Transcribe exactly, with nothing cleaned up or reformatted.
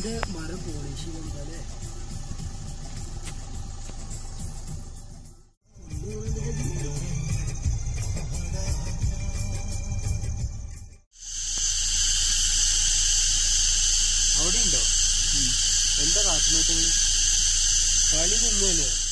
ഇതിന്റെ മരം പോളിഷ് ചെയ്തല്ലേ അവിടെ ഉണ്ടോ? എന്താ കാട്ടുന്നോട്ട് കളി തിന്നല്ലേ?